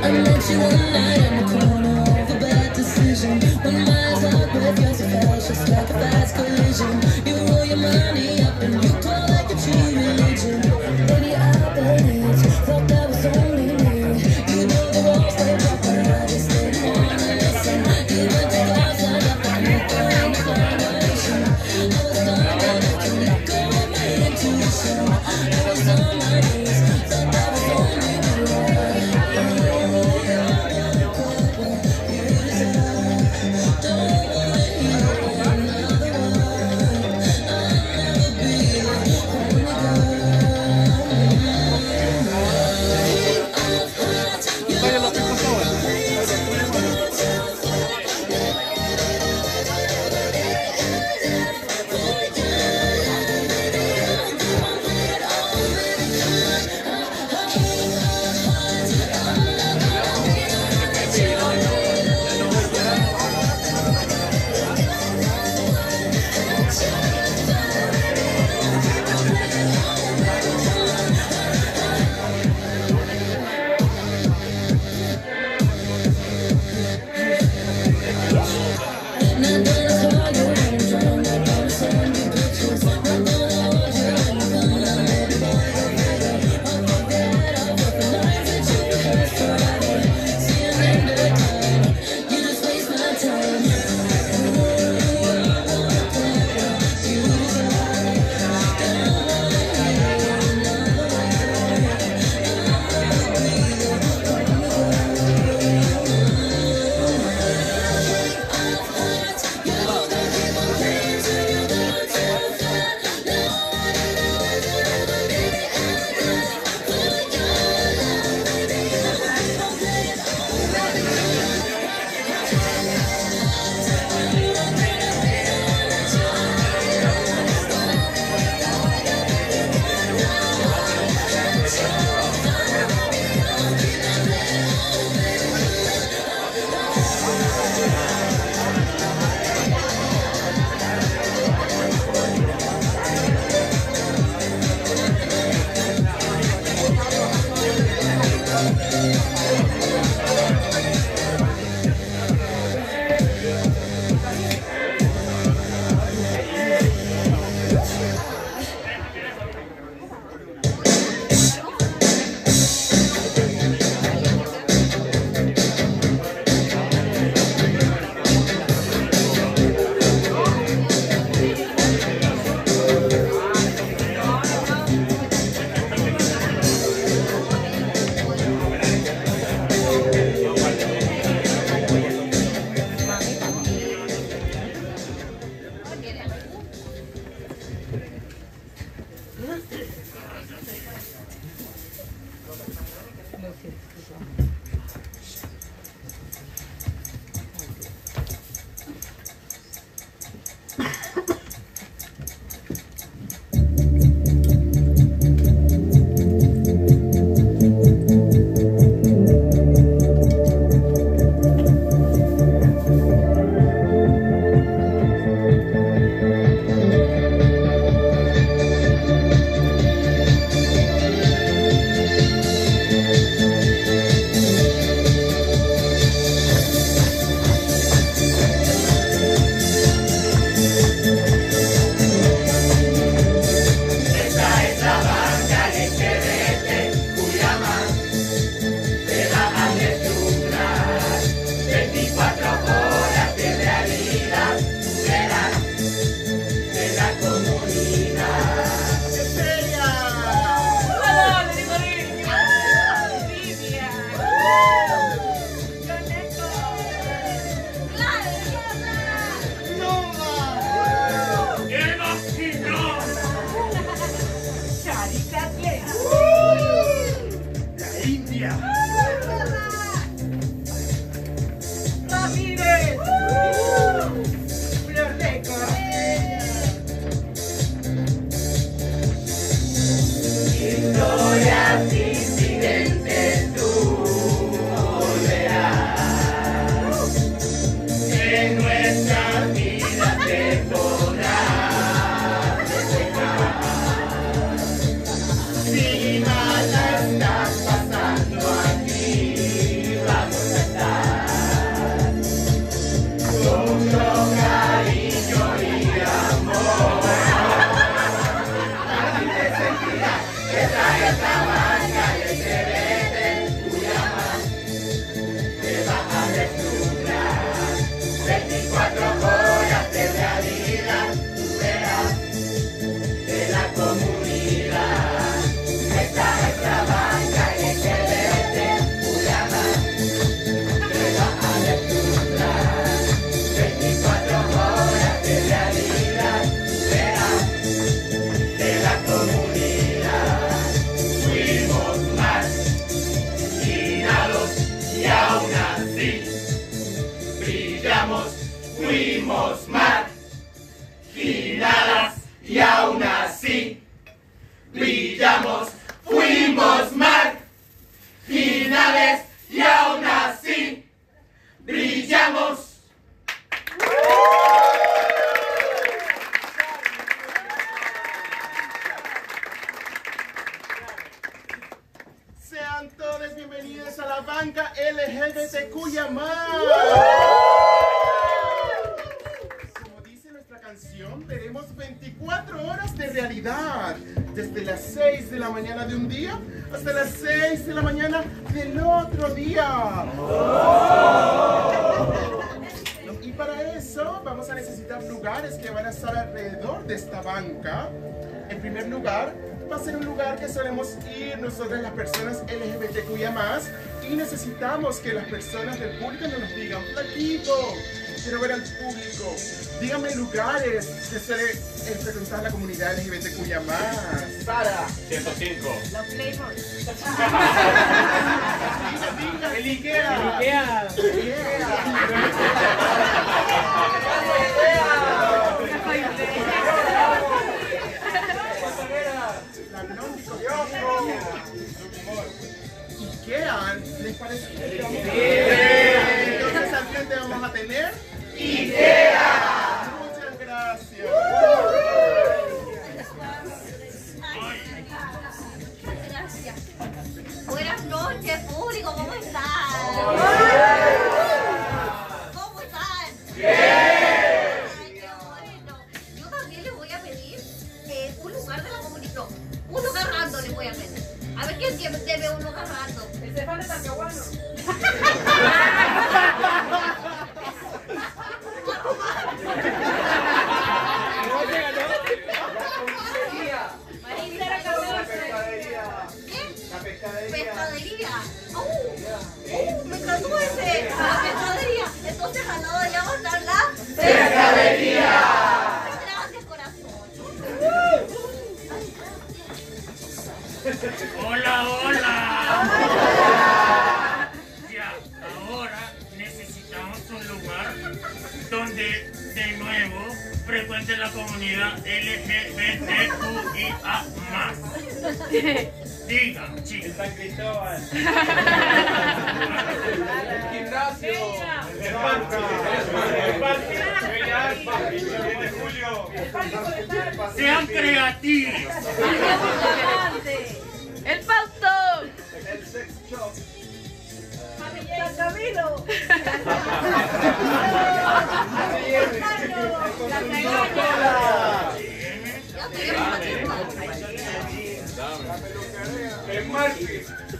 I met you one night in the corner of a bad decision. When my eyes locked with yours, it felt just like a fast collision. You roll your money up and you call like a true religion. Baby, I believed, thought that was only me. You know the walls they drop, but I just didn't wanna listen. You went to glass, I got the nickel in the foundation. I was done, but I can let go of my intuition. I was on my knees, thought that was only me. fuimos marginadas y aún así brillamos. Fuimos marginales y aún así brillamos. Sean todos bienvenidos a la banca LGBTQIA+. Como dice nuestra canción, veremos 24 horas de realidad, desde las 6 de la mañana de un día hasta las 6 de la mañana del otro día. Y para eso vamos a necesitar lugares que van a estar alrededor de esta banca. En primer lugar, va a ser un lugar que solemos ir nosotras las personas LGBTQIA+, y necesitamos que las personas del público nos digan: flaquito, quiero ver al público, díganme lugares que suele frecuentar la comunidad LGBTQIA+. Sara. 105. Los Playboys. Diga, el Ikea. Ikea, ¿les parece? Entonces al frente vamos a tener Ikea. Muchas gracias. Gracias. Buenas noches, público, ¿cómo están? ¿Cómo están? Ay, qué bueno. Yo también les voy a pedir un lugar de la comunidad. Un lugar random les voy a pedir. A ver quién debe un lugar random. El Cefán de Talcahuano. Pescadería. Me encantó ese. La pescadería. Entonces al lado de allá va a estar la pescadería. Gracias, corazón. Hola, hola. Ya, ahora necesitamos un lugar donde de nuevo frecuente la comunidad LGBTQIA+. Digan, chicos. San Cristóbal. El gimnasio. El parque. El 7 de julio. Sean creativos. El Fausto. El sex shop. San Camilo. El Murphy.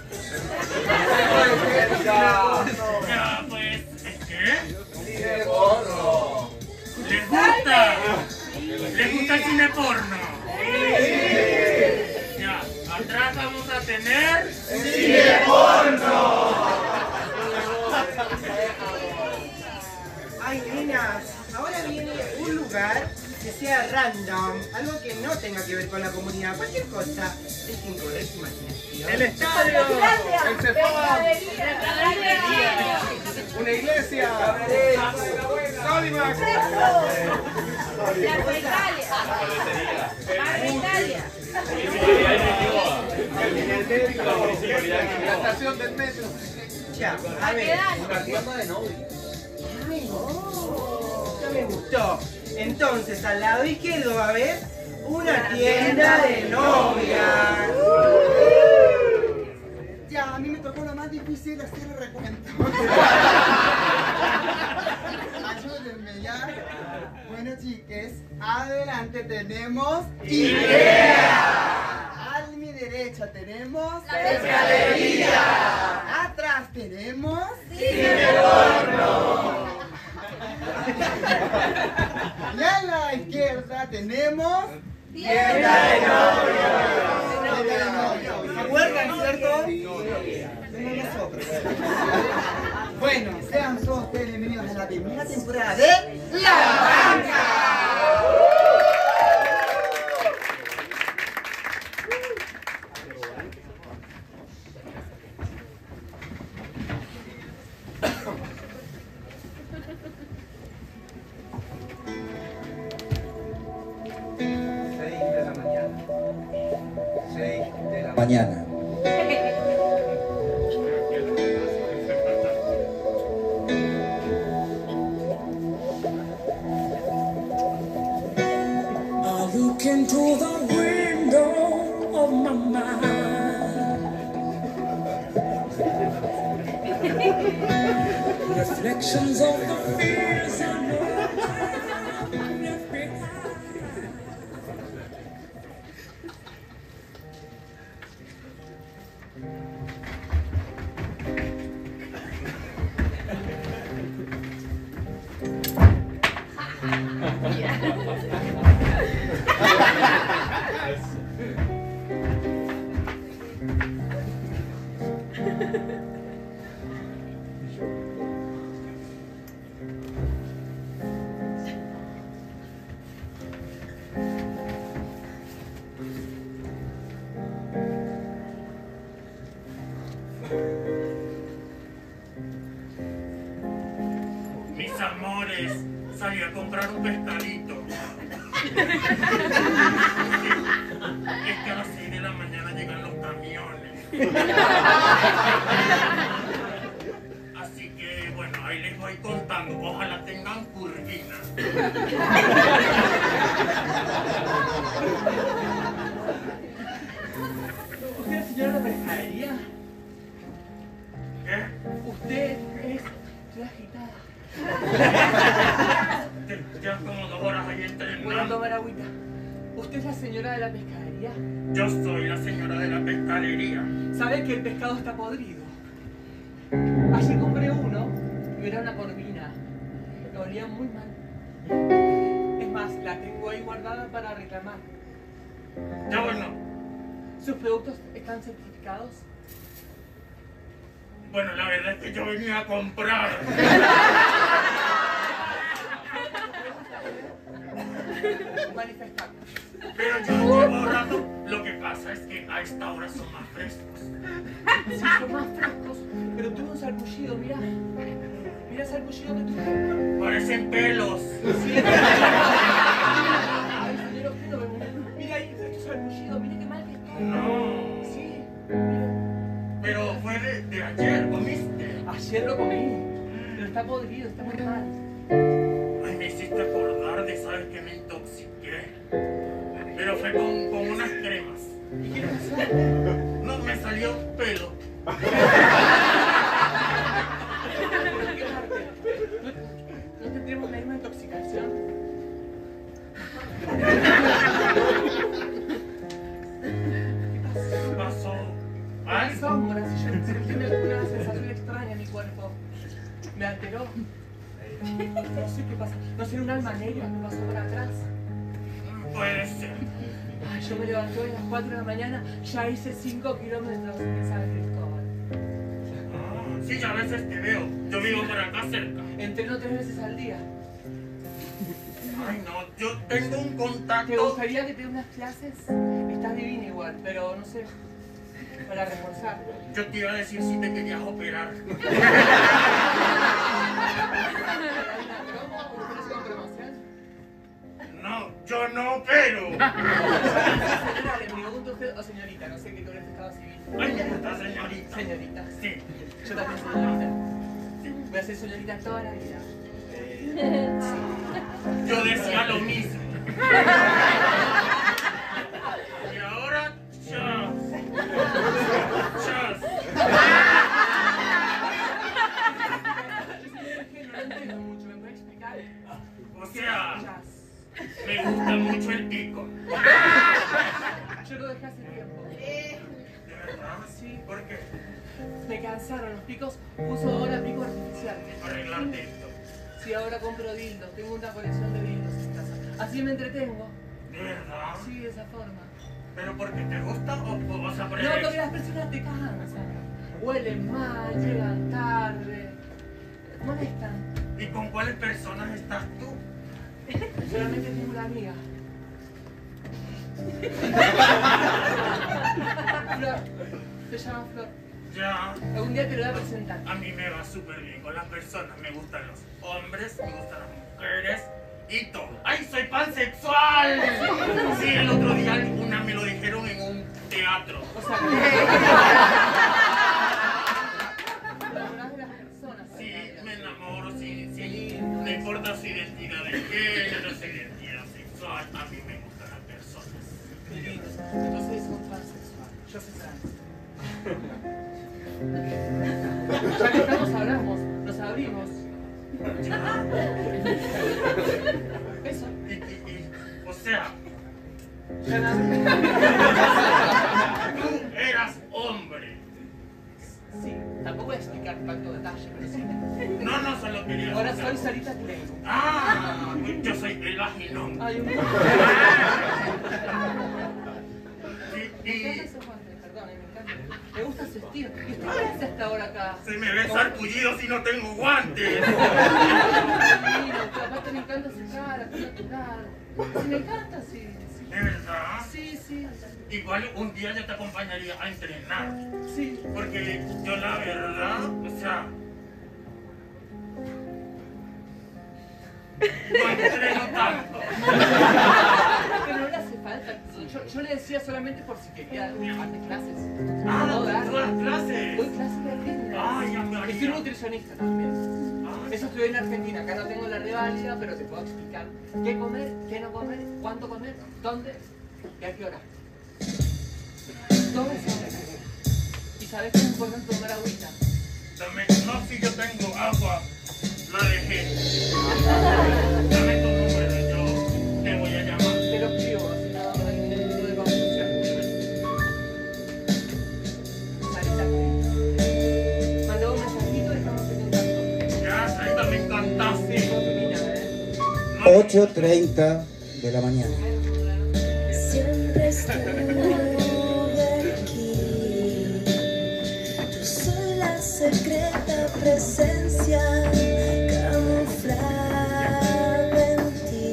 Ya, pues, ¿qué? Cine porno. ¿Les gusta? ¿Les gusta el cine porno? Ya, atrás vamos a tener... ¡Cine porno! Ay, nenas, ahora viene un lugar que sea random, algo que no tenga que ver con la comunidad, cualquier cosa. Dejen correr su imaginación. El estadio. El Cefán. Una iglesia. Solimax. La estación del metro. Ya, a ver. Ay, ya me gustó. Entonces, al lado izquierdo va a haber una tienda de novias. Ya, a mí me tocó lo más difícil hacer el recuento. Ayúdenme ya. Bueno, chiques, adelante tenemos IKEA. A mi derecha tenemos La pescadería. Atrás tenemos Cine porno. Y a la izquierda tenemos Tienda de novios. ¿Se acuerdan, cierto? Somos nosotros. Bueno, sean todos ustedes bienvenidos a la primera temporada de La Banca. mañana. I look into the window of my mind. Reflections of the fears I know I've left behind. Mis amores, salí a comprar un pescadito. Es que a las 6 de la mañana llegan los camiones. Así que, bueno, ahí les voy contando. Ojalá tengan curvina. ¿Usted es señora de la pescadería? ¿Qué? Usted es la agitada. Ya como 2 horas ahí Voy a entrenando. tomar agüita. ¿Usted es la señora de la pescadería? Yo soy la señora de la pescadería. ¿Sabe que el pescado está podrido? Ayer compré uno y era una corvina. Me olía muy mal. Es más, la tengo ahí guardada para reclamar. Ya bueno. ¿Sus productos están certificados? Bueno, la verdad es que yo venía a comprar. Manifestar. Pero yo llevo rato. Lo que pasa es que a esta hora son más frescos. Sí, son más frescos, pero tuve un sarpullido, mira. Mira el sarpullido que tuve. Parecen pelos. Sí. Ay, señor Ojeno, mira ahí, esto es sarpullido, mira qué mal que estoy. No. Sí, mira. Pero fue de ayer, ¿comiste? Ayer lo comí, pero está podrido, está muy mal. Ay, me hiciste acordar de, ¿sabes que me intoxiqué? Pero fue con unas cremas. ¿Y qué le pasó? No, me salió pelo. ¿Pero qué parte? ¿No tendremos la misma intoxicación? ¿Qué pasó? Hay ¿Algo? sombras y yo sentí una sensación extraña en mi cuerpo. Me alteró. No sé qué pasa. No sé, un alma negra me pasó por atrás. Puede ser. Ay, yo me levanté hoy a las 4 de la mañana, ya hice 5 kilómetros en San Cristóbal. Ah, sí, ya a veces te veo. Yo vivo por acá cerca. Entreno 3 veces al día. Ay, no, yo tengo un ¿Te contacto. gustaría que te dé unas clases? Estás divina igual, pero no sé, para reforzar. Yo te iba a decir si te querías operar. No, yo no opero. Señora, le pregunto a usted, o señorita, no sé qué con el estado civil. Ay, me gusta, señorita. Señorita. Sí. Yo también soy señorita. Voy a ser señorita toda la vida. Yo decía lo mismo. Y ahora, chas. Chas. No entiendo mucho, ¿me puede explicar? O sea, Jazz. me gusta mucho el pico. Yo lo dejé hace tiempo. ¿De verdad? Sí. ¿Por qué? Me cansaron los picos, uso ahora pico artificial. Arreglarte esto. Sí, ahora compro dildos, tengo una colección de dildos en casa. Así me entretengo. ¿De verdad? Sí, de esa forma. ¿Pero porque te gusta o vas a No, porque las personas te cansan. Huelen mal, llegan tarde. Molestan. ¿Y con cuáles personas estás tú? Solamente tengo una amiga. Flor. Se llama Flor. Ya. Algún día te lo voy a presentar. A mí me va súper bien con las personas. Me gustan los hombres, me gustan las mujeres y todo. ¡Ay, soy pansexual! Sí, el otro día una me lo dijeron en un teatro. O sea, te enamoras de las personas. Sí, me enamoro, sí. No importa su identidad de género, su identidad sexual, a mí me gustan las personas. Qué lindo. Entonces es un transexual. Yo soy trans. Ya que estamos, hablamos, nos abrimos. Eso. O sea, Ya nada. eras hombre. Sí, tampoco voy a explicar tanto detalle, pero sí. No, solo quería... Ahora soy Sarita Cleo. Ah, yo soy el vaginón. Ay, un Y- Me encanta ese guante, perdón, me encanta. Me gusta su estilo. ¿Y usted qué hace hasta ahora acá? Se me ve sarpullido si no tengo guantes. Divino, aparte me encanta su cara, su natural. Sí, me encanta, sí. ¿De verdad? Sí. Igual un día yo te acompañaría a entrenar. Sí. Porque yo la verdad, o sea... No entreno tanto. Pero no le hace falta. Yo le decía solamente por si quería hacer clases. Ah, No, dar. todas las clases. Doy clases de fitness. Ay, ya me Y soy haría. nutricionista también. Ah, Eso estudié en Argentina. Acá no tengo la reválida, pero te puedo explicar qué comer, qué no comer, cuánto comer, dónde y a qué hora. Todo eso. Y sabes que es importante tomar agüita. no, si yo tengo agua, la dejé. Dame tu número, yo te voy a llamar. Te lo escribo, así no hay ningún tipo de confusión. Sarita Cleo. Mandó un mensajito y estamos en contacto. Ya, Sarita, me encantaste. Sí, con tu niña, 8:30 de la mañana. Siempre estuve aquí. Yo soy la secreta presencia camuflada en ti,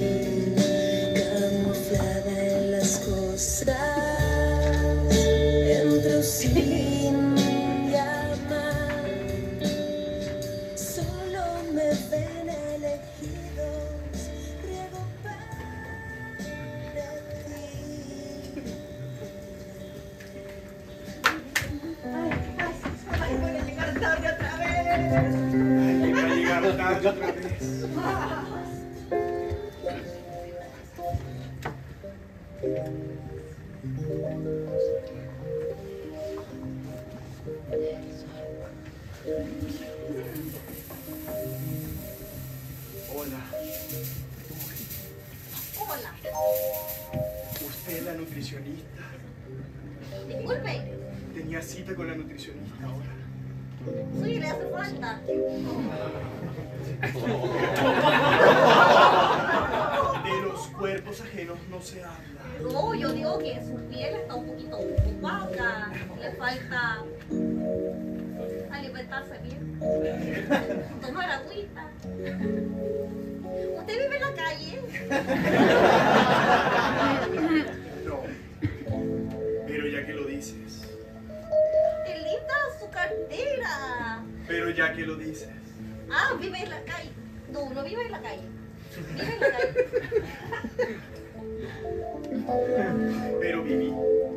camuflada en las cosas, entro sin llamar. Solo me ven elegidos, riego para ti. Ay, voy a llegar tarde otra vez. Ay, va a llegar tarde otra vez. Hola, Hola. ¿usted es la nutricionista? Disculpe, Tenía cita con la nutricionista ahora. sí, le hace falta. De los cuerpos ajenos no se habla. No, yo digo que su piel está un poquito opaca, le falta alimentarse bien, tomar agüita. ¿Usted vive en la calle? No, pero ya que lo dices, ¡Qué linda su cartera! pero ya que lo dices, Ah, vive en la calle. No, no vive en la calle. Vive en la calle. pero viví.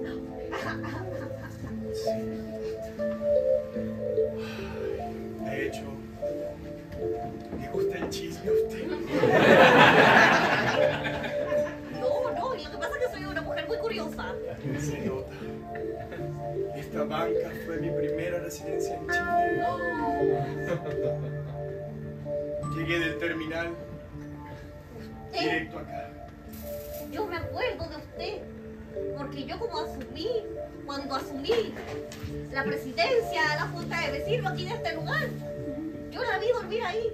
De hecho, ¿le gusta el chisme a usted? No, y lo que pasa es que soy una mujer muy curiosa. Se nota. Esta banca fue mi primera residencia en Chile. Llegué del terminal directo acá. Yo me acuerdo de usted, porque yo cuando asumí la presidencia, la junta de vecinos aquí de este lugar, yo la vi dormir ahí.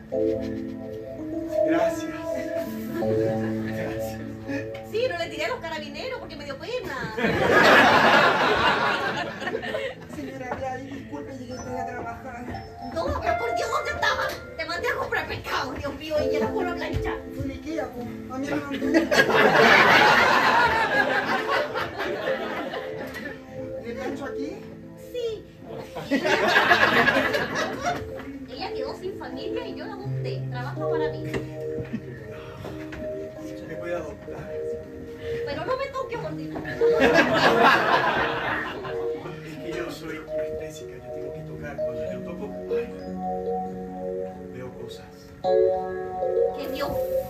Gracias. Gracias. Sí, no le tiré a los carabineros porque me dio pena. Señora Gladys, disculpe, llegué tarde a trabajar. No, pero por Dios, ¿dónde estaba? Te mandé a comprar pescado, Dios mío, y ya la puro plancha. Fue mi Ikea, pues. A mí no me ¿Le plancho aquí? Sí. Ella quedó sin familia y yo la adopté. Trabaja para mí. Me puede adoptar. Pero no me toques, gordita. Es que yo soy kinestésica, yo tengo que tocar. Cuando yo toco, ay, veo cosas. ¿Qué vio?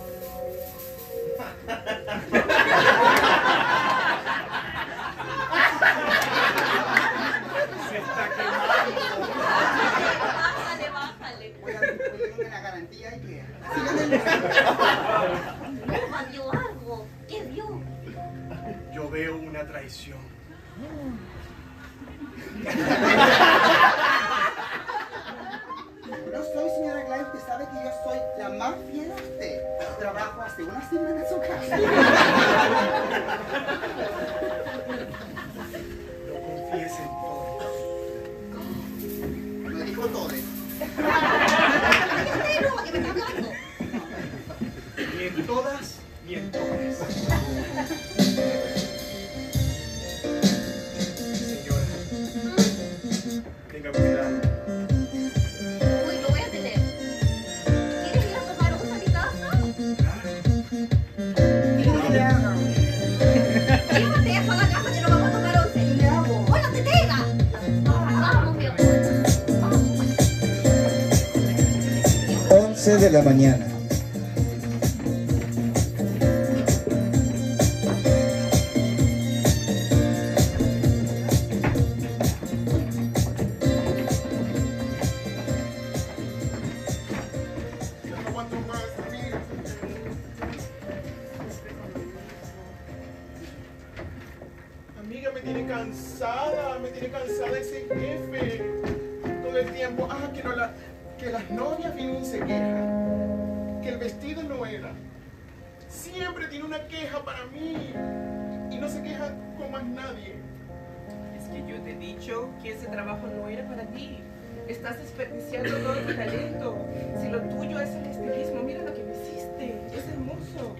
Se está quemando. Bájale, bájale. Voy a la garantía y que... Ufa, vio algo. ¿Qué vio? Yo veo una traición. No soy señora Gladys, usted sabe que yo soy la más fiel a usted. Trabajo hace una semana en su casa. No confíes en todo. Lo dijo todo. Cállate, no, que me está hablando. Ni en todas, ni en todas. Señora, tenga cuidado. Uy, lo voy a tener. ¿Quieres ir a tomar once a mi casa? Claro. No le hagan. Llévate eso a la casa que no vamos a tomar once. ¿Qué le hago? ¡Hola, tetera! Vamos, mi amor. Vamos. 11 de la mañana. Ya no aguanto más, amiga. Amiga, me tiene cansada ese jefe. Todo el tiempo, que las novias vienen y se quejan. Que el vestido no era. Siempre tiene una queja para mí. Y no se queja con más nadie. Es que yo te he dicho que ese trabajo no era para ti. Estás desperdiciando todo tu talento. Si lo tuyo es el estilismo, mira lo que me hiciste. Es hermoso.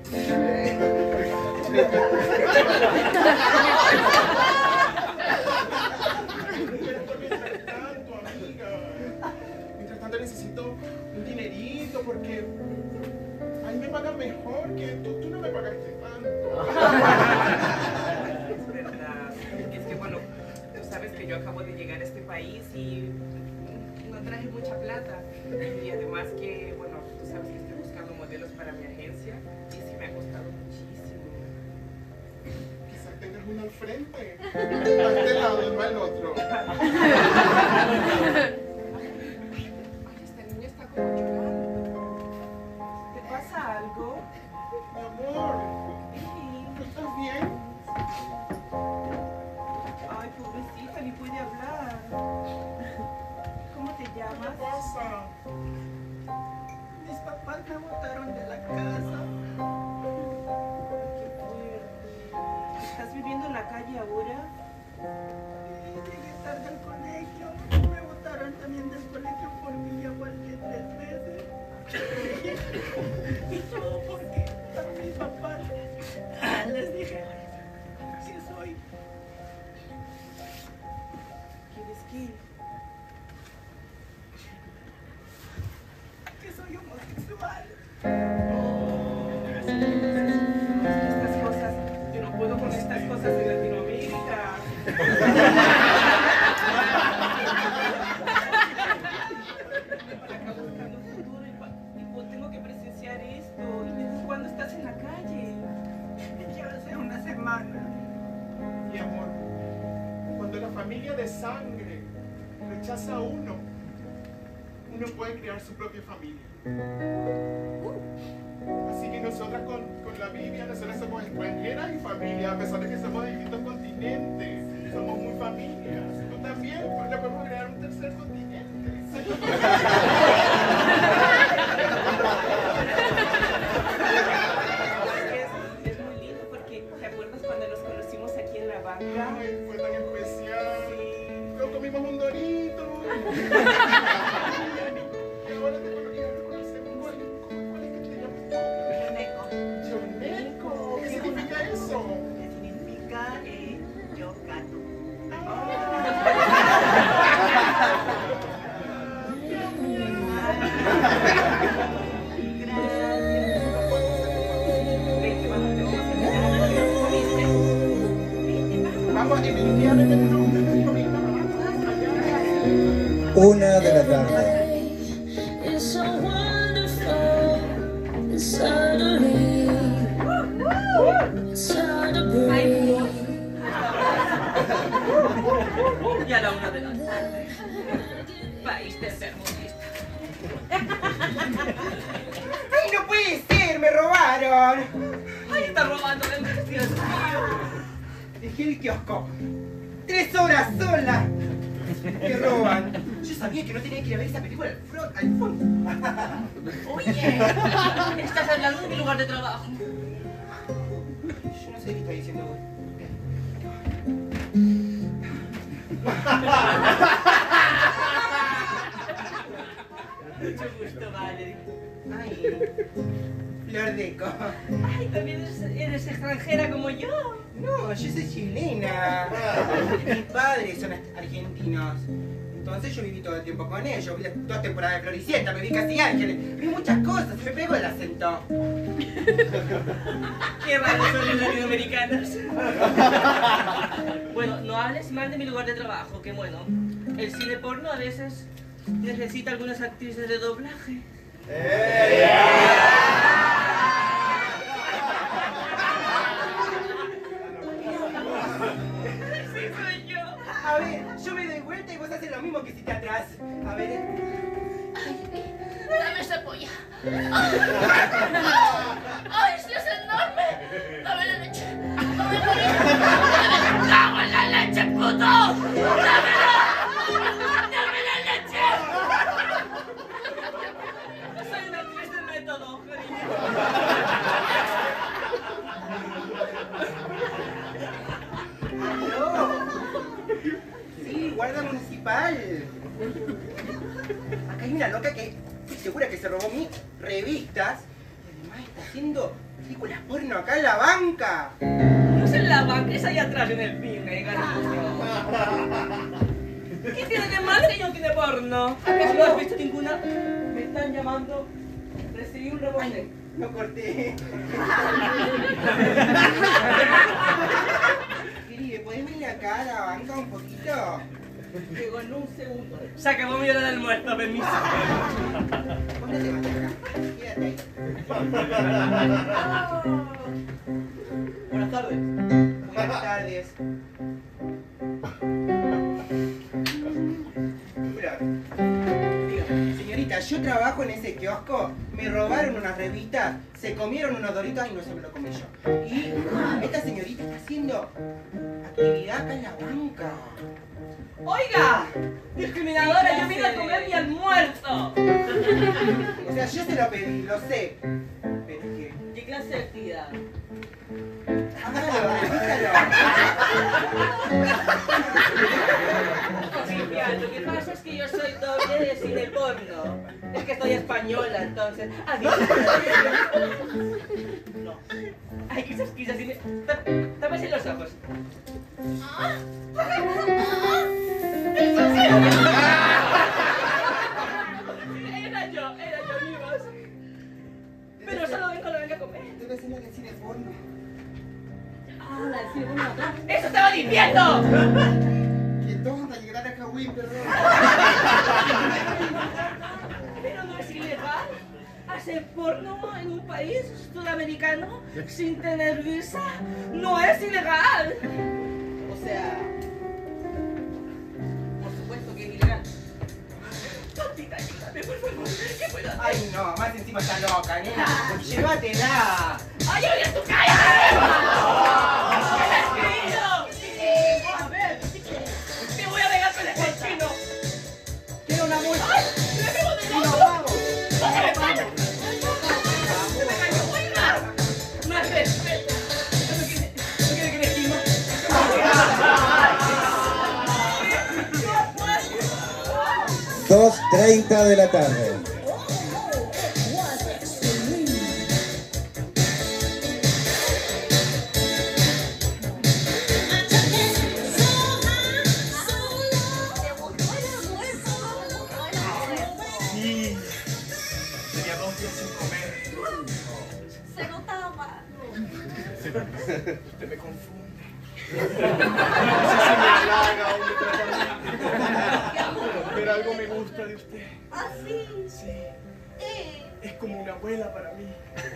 Mientras tanto, amiga. Mientras tanto necesito un dinerito porque ahí me pagan mejor que tú no me pagaste tanto. Es verdad. Es que bueno, tú sabes que yo acabo de llegar a este país y no traje mucha plata. Y además que, bueno, tú sabes que estoy buscando modelos para mi agencia y sí me ha costado muchísimo. Quizás tengas uno al frente. A este lado, no al otro. Ay, esta niña está como llorando. ¿Te pasa algo? Mi amor, Sí. ¿tú estás bien? Ay, pobrecita, ni puede hablar. ¿Cómo te ¿Qué llamas? pasa? Mis papás me botaron de la casa. Qué fuerte. ¿Estás viviendo en la calle ahora? Llegué tarde al colegio. Me botaron también del colegio por mí. Ya aguanté 3 veces. Y todo porque a mis papás les dije si soy. ¿Quieres que? Que soy homosexual. Estas cosas, yo no puedo con estas cosas en Latinoamérica. Acá buscando un futuro y pues tengo que presenciar esto. ¿Y desde cuándo estás en la calle? Ya hace una semana. Mi amor, cuando la familia de sangre rechaza a uno puede crear su propia familia. Así que nosotras con la Biblia, nosotras somos extranjeras y familia, a pesar de que somos de distintos continentes, somos muy familias. Tú también, porque podemos crear un tercer continente. Es muy lindo porque ¿te acuerdas cuando nos conocimos aquí en la banca? Ay, fue tan especial. Nos comimos un dorito. Y ahora te conocemos. ¿Cuál es que te llamas? Yoneco. ¿Qué significa eso? ¿Qué significa yo gato? Qué 1 de la tarde. It's so wonderful inside of me. Inside of me. Y a la 1 de la tarde. País tercermundista. ¡Ay, no puede ser! ¡Me robaron! ¡Ay, está robando el Dios mío! Dejé el kiosco. 3 horas sola. Que roban. Yo sabía que no tenía que ir a ver esa película al fondo. Oye, estás hablando de mi lugar de trabajo. Yo no sé qué está diciendo vos. Mucho gusto, Valerie. Ay, Flor Deco. Ay, también eres extranjera como yo. No, yo soy chilena. Mis padres son argentinos. Entonces yo viví todo el tiempo con ellos. Vi las 2 temporadas de Floricienta, me vi Casi Ángeles. Vi muchas cosas, se me pegó el acento. Qué raros son los latinoamericanos. Bueno, no hables mal de mi lugar de trabajo, que bueno, el cine porno a veces necesita algunas actrices de doblaje. Sí, soy yo. A ver, yo me doy vuelta y vos haces lo mismo que hiciste atrás. A ver. Dame esa polla. ¡Ay, sí es enorme! ¡Dame la leche! ¡Dame la leche! ¡Me cago en la leche, puto! ¡Dámela! ¡Dame la leche! Soy una actriz de método, cariño. No. Sí, guarda municipal. Acá hay una loca que estoy segura que se robó mis revistas. Y además está haciendo películas porno acá en la banca. No es en la banca, es ahí atrás en el cine, cariño. ¿Qué tiene de mal que yo tiene porno? ¿Acaso no has visto ninguna? Me están llamando. Recibí un rebote. No corté. Querida, ¿podés venir acá a la banca un poquito? Llego en un segundo. Se acabó mi hora de almuerzo, permiso. Vos no te vas acá. Quédate ahí. Buenas tardes. Buenas tardes. Señorita, yo trabajo en ese kiosco, me robaron unas revistas, se comieron unos doritos y no se me lo comí yo. Y esta señorita está haciendo actividad acá en la banca. ¡Oiga! ¡Discriminadora! ¡Yo vine a comer mi almuerzo! O sea, yo se lo pedí, lo sé. Pero es que... ¿Qué clase de actividad? Hágalo, repítalo. Olivia, lo que pasa es que yo soy doble de cine porno. Es que soy española, entonces. Adiós. No. Ay, que esas quizás cine. Tápese los ojos. Era yo, amigos. Pero solo vengo a comer. Debe ser la del cine porno. Ah, la del cine porno acá. ¡Eso estaba diciendo! Que tonta, llegar a Hawái, perdón. Pero no es ilegal hacer porno en un país sudamericano sin tener visa. No es ilegal. O sea, por supuesto que es ilegal. Tontita, ayúdame, por favor. ¿Qué puedo hacer? Ay, no, más encima está loca, nena. Llévatela. ¡Ay, oye, tu cara! A ver, te voy a pegar con el cochino. Quiero una multa. ¡Ay! ¡Le pego de Y nos loco! vamos. ¡Me cayó! ¡Oiga! Más respeto. ¿No quiere que le estimo? 2:30 de la tarde. Sí. Tenía 2 días sin comer. Se notaba. Usted me confunde. No sé si me halaga o me trata mal. Pero algo me gusta de usted. ¿Ah, sí? Sí. Es como una abuela para mí.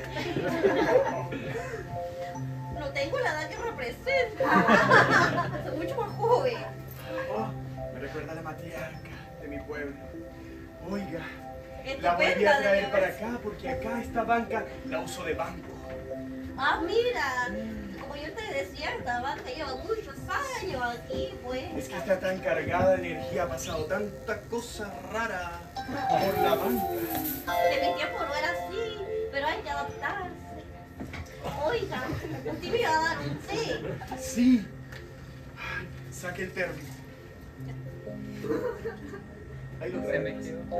No tengo la edad que representa. Soy mucho más joven. Oh, me recuerda a la matriarca de mi pueblo. Oiga, Estupenda, la volví a traer de para veras. acá porque acá esta banca la uso de banco. Ah, mira. Como yo te decía, esta banca lleva muchos años aquí, pues. Es que está tan cargada de energía, ha pasado tanta cosa rara por la banca. En mi tiempo no era así, pero hay que adaptarse. Oiga, usted me iba a dar un té. Sí. Ay, saque el termo. Ahí lo trae.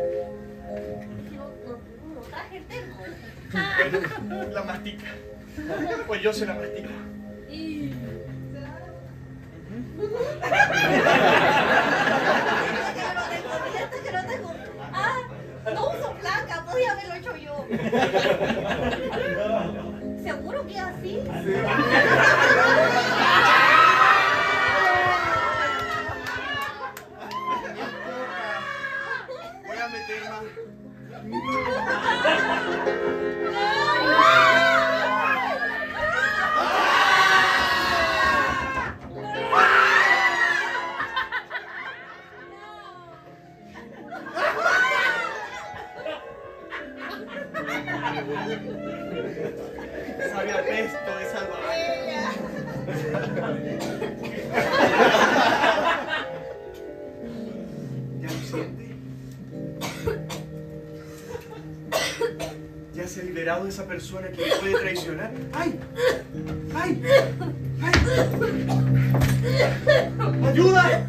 No traje el termo. Bueno, la mastica. Pues yo se la mastico. Y... que no tengo. Ah, no uso placa, podía haberlo hecho yo. ¿Seguro que es así? Voy a meter más. Sabe a pesto de salvaje. ¿Ya lo siente? ¿Ya se ha liberado de esa persona que le puede traicionar? ¡Ay! ¡Ay! ¡Ay! ¡Ayuda!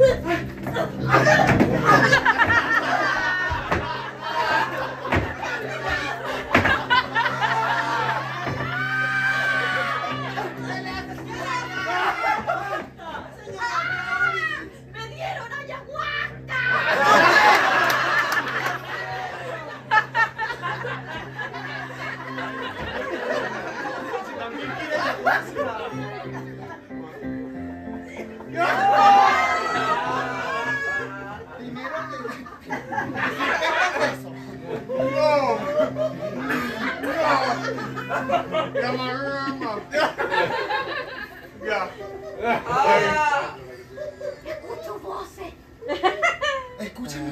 ¡Me dieron ayahuasca! También quiere ayahuasca. Primero No. Ya, mamá. Ya. Escucho voces. Escúchame.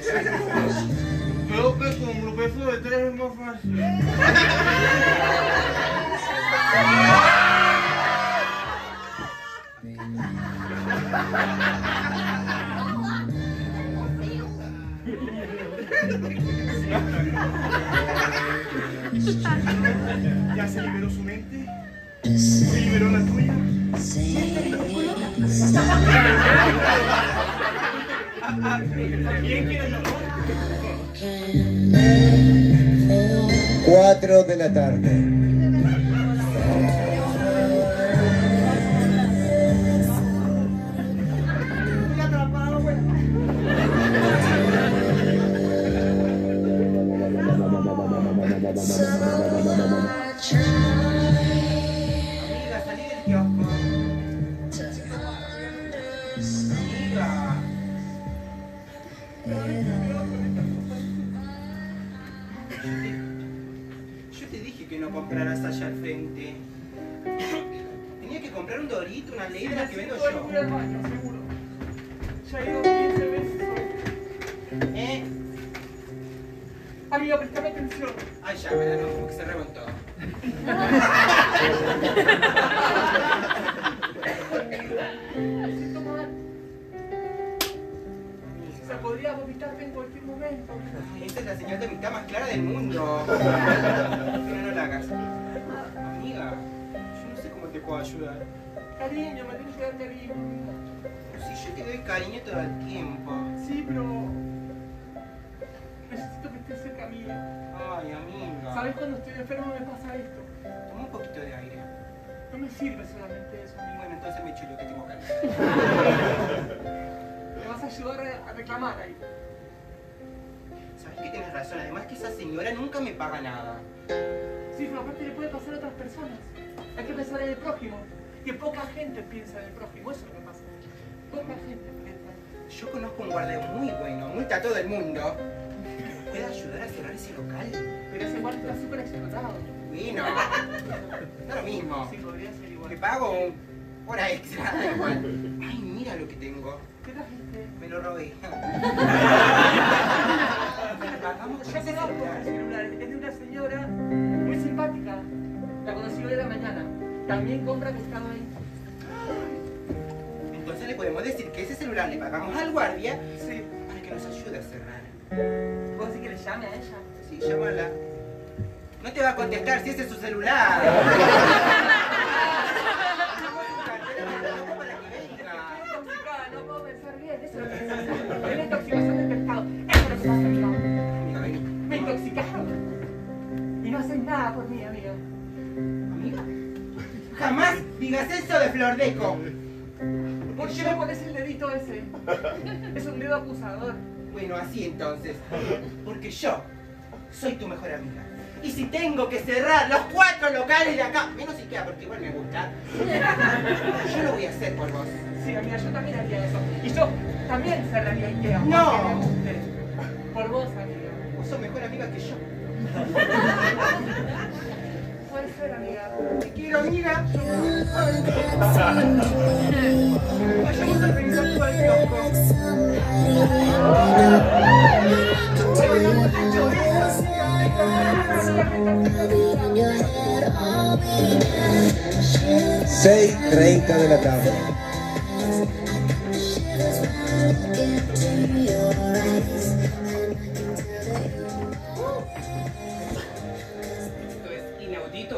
Creo que con lo peso de 3 es más fácil. ¿Ya se liberó su mente? ¿Se liberó la tuya? ¿Quién quiere llamar? 4 de la tarde. Amiga, salí del kiosco. Yo te dije que no compraras allá al frente. Tenía que comprar un dorito, una ley de las que vendo Necesito yo. ir al baño, seguro. Ya he ido 15 veces hoy. Amiga, prestame atención. Ay, ya, verano, como que se remontó. Me siento mal. Se podría vomitarme en cualquier momento. Ay, esta es la señal de amistad más clara del mundo. Pero no la hagas. Amiga, yo no sé cómo te puedo ayudar. Cariño, me tienes que dar cariño. Si yo te doy cariño todo el tiempo. Sí, pero necesito que estés cerca mío. Ay, amiga. ¿Sabes cuando estoy enfermo me pasa esto? Toma un poquito de aire. No me sirve solamente eso, amigo. Bueno, entonces me chulo que tengo calor. Me vas a ayudar a reclamar ahí. Sabes que tienes razón, además que esa señora nunca me paga nada. Sí, pero aparte le puede pasar a otras personas. Hay que pensar en el prójimo. Que poca gente piensa en el prójimo, eso es lo que pasa. Poca gente piensa. Yo conozco un guardia muy bueno, multa a todo el mundo. ¿Puede ayudar a cerrar ese local? Pero ese guardia está súper explotado. Bueno, no lo mismo. Sí, podría ser igual. Te pago hora extra. Ay, mira lo que tengo. ¿Qué trajiste? Me lo robé. Vamos Yo conozco el celular. Es de una señora muy simpática. La conocí hoy de la mañana. También compra pescado ahí. Entonces le podemos decir que ese celular le pagamos al guardia Sí. para que nos ayude a cerrar. ¿Vos decís que le llame a ella? Sí, llámala. No te va a contestar si ese es su celular. Intoxicada, no puedo pensar bien. Eso es lo que pasa. Es la intoxicación del pescado. Eso es lo que pasa, amiga. Amiga, vení. Me intoxicaron. Y no hacen nada por mí, amiga. Amiga, jamás digas eso de Flordeco. ¿Por qué me pones el dedito ese? Es un dedo acusador. Bueno, así entonces. Porque yo soy tu mejor amiga. Y si tengo que cerrar los 4 locales de acá, menos Ikea porque igual me gusta, yo lo voy a hacer por vos. Sí, amiga, yo también haría eso. Y yo también cerraría Ikea. No. Porque me guste. Por vos, amiga. Vos sos mejor amiga que yo. Puede ser, amiga. Te quiero, amiga. Vayamos a organizar todo el kiosco. In your head, I'll be there. 6:30 de la tarde. Shivers when I look into your eyes, and Esto es inaudito.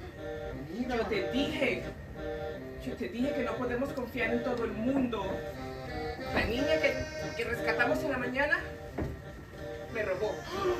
Yo te dije que no podemos confiar en todo el mundo. La niña que rescatamos en la mañana me robó.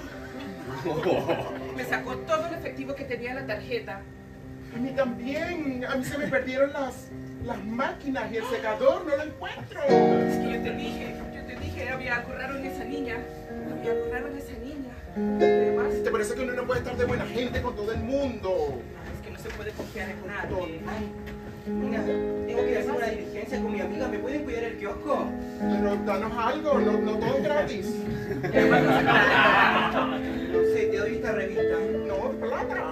Me sacó todo el efectivo que tenía en la tarjeta. A mí también. A mí se me perdieron las máquinas y el secador. No lo encuentro. Es que yo te dije, había algo raro en esa niña. Había algo raro en esa niña. Además, ¿Te parece que uno no puede estar de buena gente con todo el mundo? es que no se puede confiar en nadie. Ay, mira, tengo que ir a hacer una diligencia con mi amiga. ¿Me pueden cuidar el kiosco? Pero danos algo, no todo es gratis. No sé, te doy esta revista. No, plata.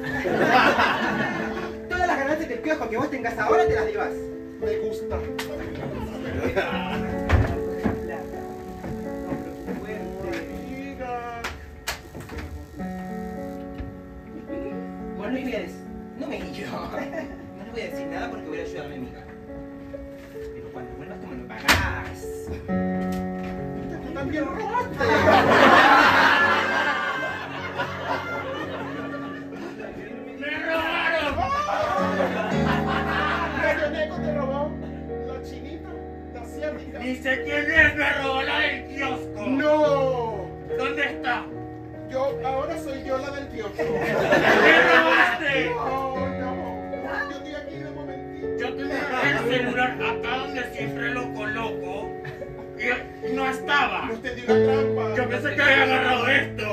Todas las ganancias del kiosco que vos tengas ahora te las llevas. Me gusta. Bueno, no me guío. No le voy a decir nada porque voy a ayudar a mi amiga. Pero cuando vuelvas tú me lo pagás. Tú también robaste. ¡Me robaron! Radio Negro te robó. La chinita, la asiática. Ni sé quién es, me robó la del kiosco. No. ¿Dónde está? Ahora soy yo la del kiosco. ¡Me robaste! No. Yo estoy aquí de momentito. Yo tenía el celular acá donde siempre lo coloco y no estaba. Usted dio una trampa. Yo pensé que había agarrado esto.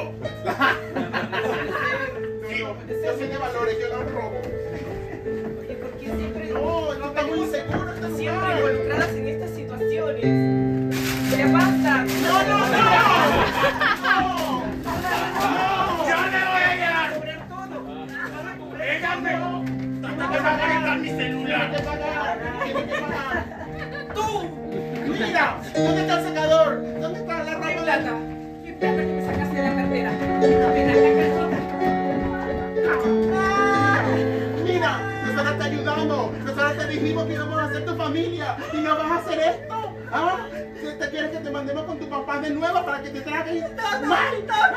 Yo soy de valores, yo no robo. Oye, ¿por qué siempre No, yo estoy muy seguro de este siempre lugar. involucradas en estas situaciones? ¡Ya basta! No. ¡Yo le voy a llevar! Sobre todo. ¡Ella me... ¡Hasta que va a conectar mi celular! Tiene que pagar. ¡Tú! Mira, ¿dónde está el secador? ¿Dónde está la ¡Qué ropa? plata! ¡Qué plata que me sacaste de la cartera! ¡Apenas la cajita! Mira, nosotros te ayudamos. Nosotros te dijimos que íbamos a ser tu familia. ¿Y no vas a hacer esto? ¿Ah? ¿Te quieres que te mandemos con tu papá de nuevo para que te traigan? ¡Maldita!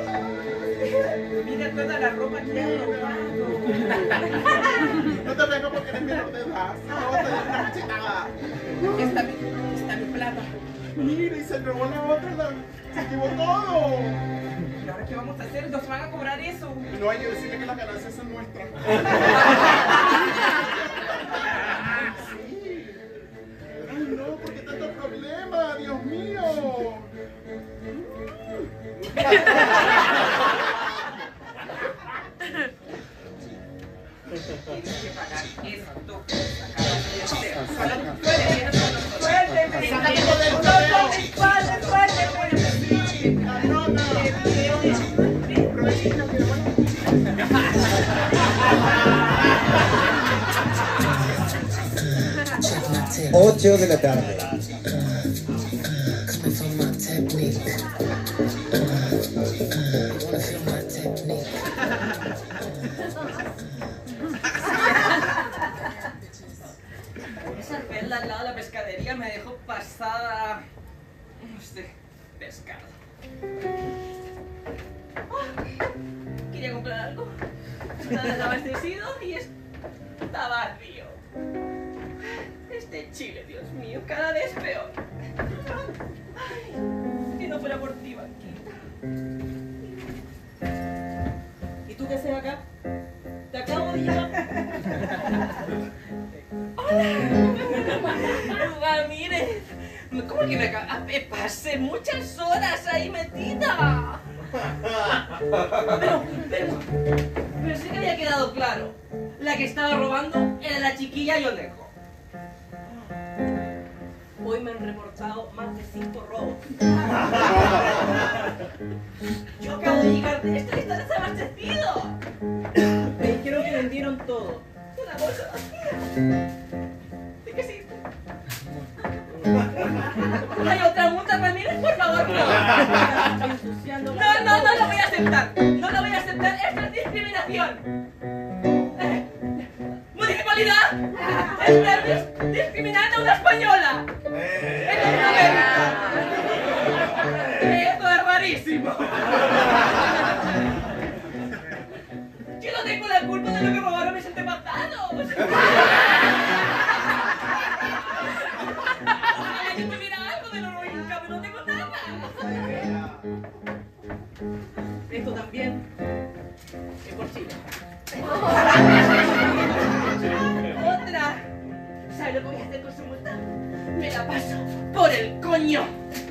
Mira toda la ropa que has robado. No te vengo porque eres menor de edad. No, te doy una cachetada. Está mi plata. Mira, y se robó la otra. Se llevó todo. ¿Y ahora qué vamos a hacer? ¿Nos van a cobrar eso? No hay que decirle que las ganancias son nuestras. Sí. Ay, no, ¿por qué tanto problema? Dios mío. Tienes que pagar esto que acabas de hacer. Solo tú puedes ir con nosotros. ¡Sácate del 8 de la tarde. Esa perla al lado de la pescadería me dejó pasada. No sé, pescado. Quería comprar algo. Estaba desabastecido y está vacío. Este Chile, Dios mío, cada vez peor. Ay, si no fuera por ti, Banquita. ¿Y tú qué haces acá? Te acabo de llevar. ¡Hola! Mire, ¿cómo que me pasé muchas horas ahí metida? Pero sí que había quedado claro. La que estaba robando era la chiquilla Yonejo. Hoy me han reportado más de 5 robos. Yo acabo de llegar de esto y está desabastecido. Me dijeron que vendieron todo. Una bolsa vacía. ¿De qué sirve? ¿Hay otra multa, Ramírez? Por favor, no. No lo voy a aceptar. No lo voy a aceptar. Esto es discriminación. ¿Municipalidad? ¿Espermes? Discriminando a una española. Esto es rarísimo. Yo no tengo la culpa de lo que robaron mis antepasados. Ojalá yo tuviera algo de lo rica, pero no tengo nada. Esto también es por Chile. Otra. ¿Sabes lo que voy a hacer con su multa? Me la paso por el coño.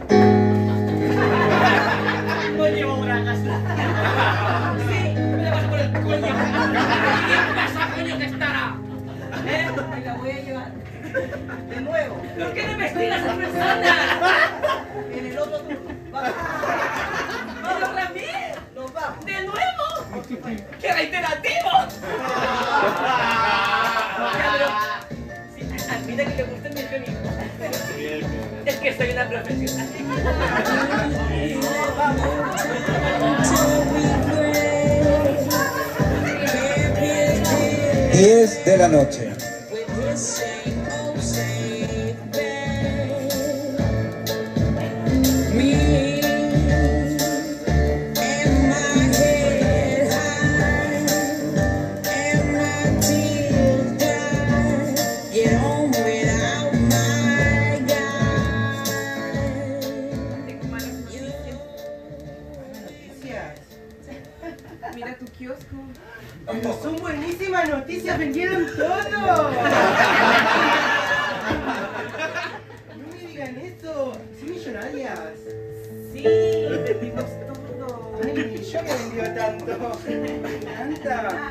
No llevo bragas. Sí, me la paso por el coño. ¿Qué pasa, coño, que estará? Me la voy a llevar. De nuevo. ¿Por qué no investigas a las personas? En el otro turno. Vamos. ¿Vamos, Ramírez? Nos vamos. ¿De nuevo? ¡Qué reiterativo! Sí, admita que te gustan mis gemidos. Es que soy una profesional. 10 de la noche. Mira tu kiosco. Pero son buenísimas noticias, vendieron todo. No me digan eso. ¿Son millonarias? Sí, vendimos todo. Ay, yo me he vendido tanto. Me encanta.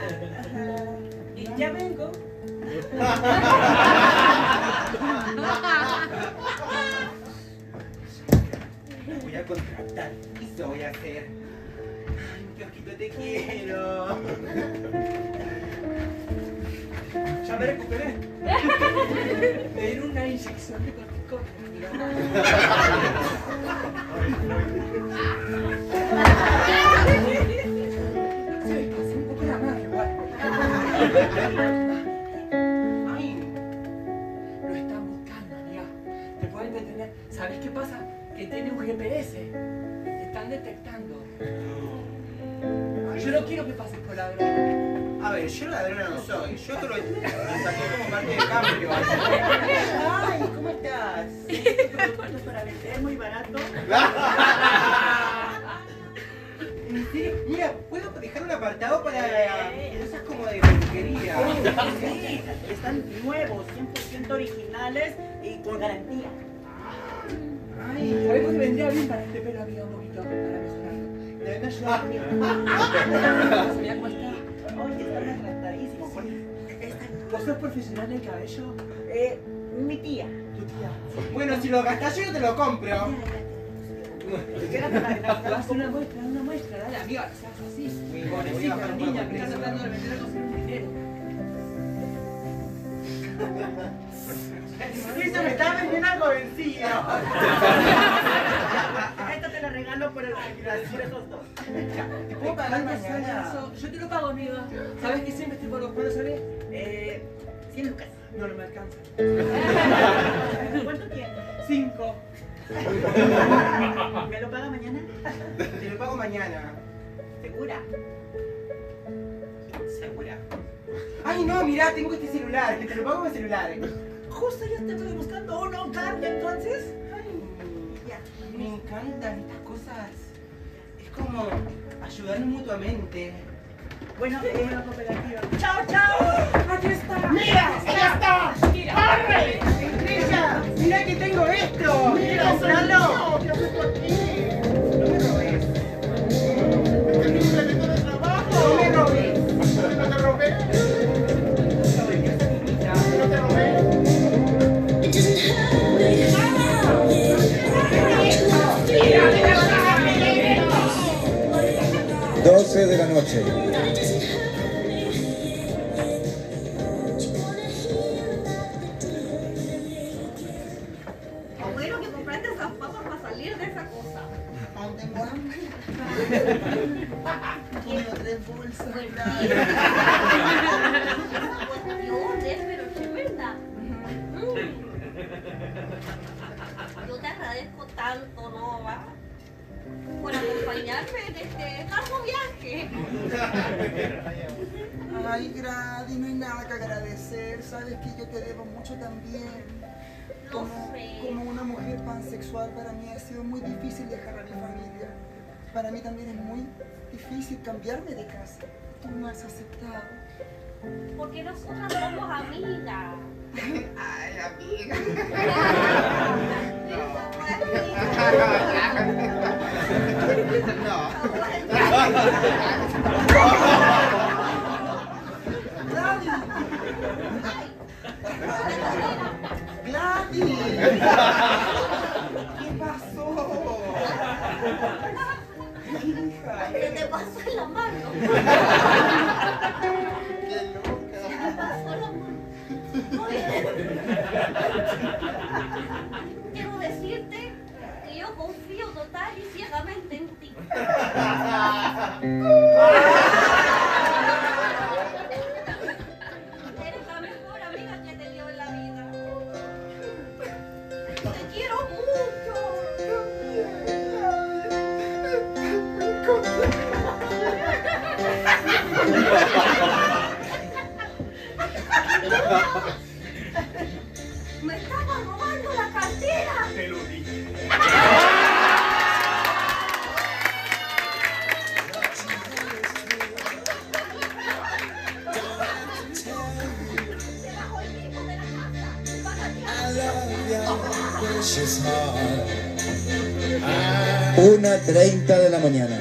Y ya vengo. Voy a contratar. Eso voy a hacer. Ay, kiosquito, te quiero. Ya me recuperé. Me dieron una inyección de corticoide. Se me pasó un poco la mano igual. Ay, lo están buscando, amiga. Te pueden detener. ¿Sabes qué pasa? Que tiene un GPS. Te están detectando. Yo no quiero que pases por la droga. A ver, yo ladrona no soy. Yo solo saqué como parte de cambio. Ay, ¿cómo estás? Productos para vender muy barato. ¿En serio? Mira, ¿puedo dejar un apartado para cosas como de peluquería? Sí, están nuevos, 100% originales y con garantía. Ay, sabemos que vendría bien para este pelo, amiga, un poquito, para mejorarlo. Deben ayudar a mí. Mira cómo está. Oye, está desgastadísimo. ¿Vos sos profesional del cabello? Mi tía. Tu tía. Bueno, si lo gastas yo no te lo compro. Haz una muestra, dale, amiga, no seas así. Bueno, voy a Pobrecita, bajar un niña, poco que el está precio. tratando de vender algo sin dinero. Cristo, me estaba vendiendo algo vencido. Esta te la regalo por el gracias a esos dos. ¿Te puedo pagar mañana? Yo te lo pago, amiga. ¿Sabes que siempre estoy por los palos, sabes? 100 lucas. No me alcanza. ¿Cuánto tienes? 5. ¿Me lo paga mañana? Te lo pago mañana. ¿Segura? ¿Segura? Ay, no, mirá, tengo este celular, que te lo pago con el celular. Justo yo te estoy buscando uno, cambia entonces. Ay, Ya. me encantan estas cosas. Es como ayudarnos mutuamente. Bueno, una cooperativa. ¡Chao, chao! ¡Aquí está! ¡Mira! ¡Allá está! Mira. ¡Corre! ¡Estrella! ¡Mira que tengo esto! ¡Mira, comprarlo! ¿qué haces tú aquí? No me robes. ¡Es mi complemento de trabajo! No me robes. ¿No te robé? Lo vendió esta niñita. ¿No te robé? It doesn't hurt me. 12 de la noche. Abuelo, que compraste esas papas para salir de esa cosa. Aún tengo hambre. Comió 3 bolsas. Cuestiones, pero es verdad. Yo te agradezco tanto, Nova, por acompañarme en este hermoso viaje. Ay, Grady, no hay nada que agradecer. Sabes que yo te debo mucho también. Lo sé. Como una mujer pansexual, para mí ha sido muy difícil dejar a mi familia. Para mí también es muy difícil cambiarme de casa. Tú me has aceptado. Porque nosotras somos amigas. Ay, amiga. ¡Gladys! ¿Qué pasó? ¿Qué te pasó en la mano? ¡Qué loca! ¿Qué te pasó en la mano? Quiero decirte que yo confío total y ciegamente en ti. Eres la mejor amiga que he tenido en la vida. Te quiero mucho. Me estaba robando la cartera. Te lo dije. Debajo el piso de la casa. Bájate. 1:30 de la mañana.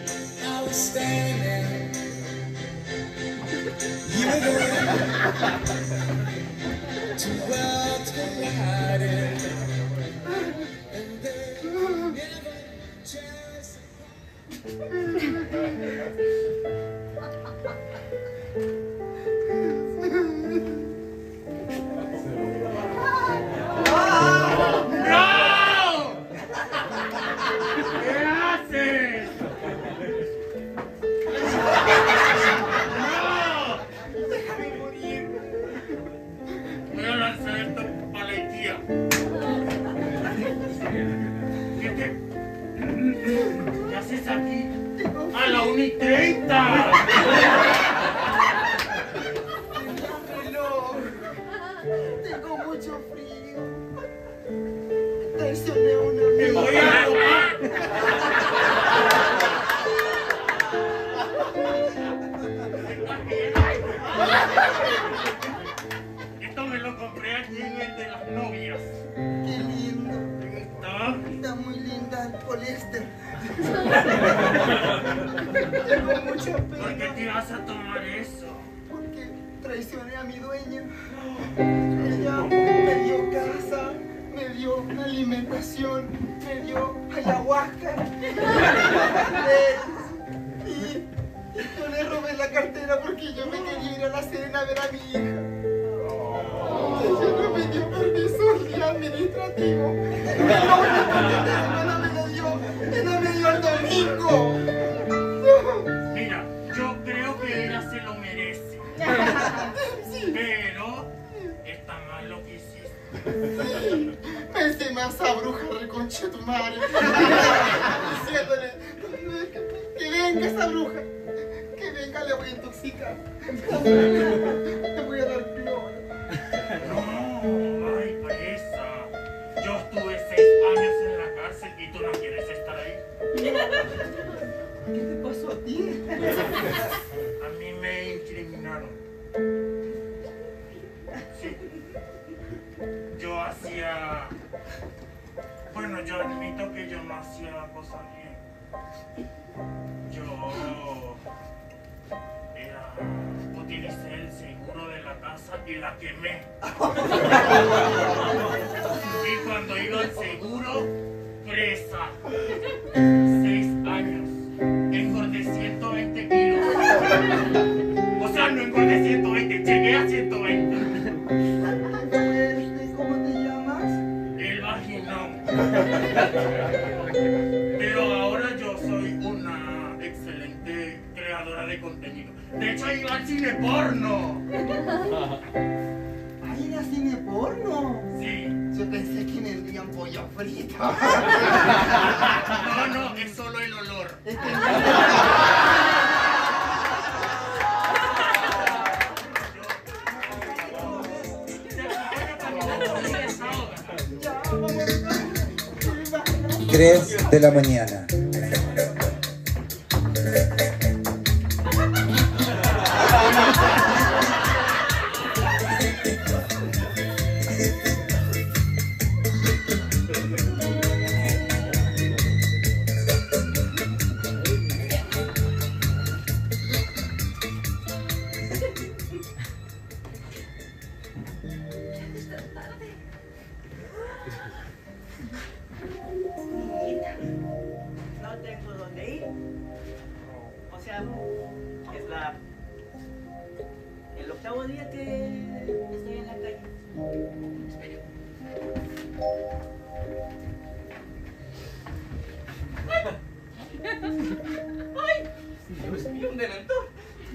¿Qué haces? Déjame morir. Voy a lanzar esto para la Ikea. ¿Qué haces aquí? ¡A la 1:30! Tengo mucho frío. Traicioné a una ¡Te amiga. voy a robar! Esto me lo compré aquí en el de las novias. Qué lindo. ¿Está? Está muy linda el poliéster. Tengo mucha ¿Por qué pena te vas a tomar eso? porque traicioné a mi dueña. Ella me dio casa, me dio alimentación, me dio ayahuasca. Y yo le robé la cartera porque yo me quería ir a la cena a ver a mi hija. esa bruja reconche tu madre. Diciéndole que venga esa bruja. Que venga, le voy a intoxicar. Le voy a dar cloro. No, ay, presa. Yo estuve 6 años en la cárcel y tú no quieres estar ahí. ¿Qué te pasó a ti? A mí me incriminaron. Sí. Yo hacía... Bueno, yo admito que yo no hacía cosas bien. Yo... utilicé el seguro de la casa y la quemé. Y cuando iba al seguro, presa. 6 años. Engordé 120 kilos. O sea, no engordé 120, llegué a 120. ¿Cómo te llamas? El vaginón. Pero ahora yo soy una excelente creadora de contenido. De hecho, iba al cine porno. ¿Ahí era cine porno? Sí. Yo pensé que vendían pollo frito. No, no, es solo el olor. Tres de la mañana. No tengo dónde ir. O sea, es el 8º día que estoy en la calle. Espera. ¡Ay! Dios mío, un dementor.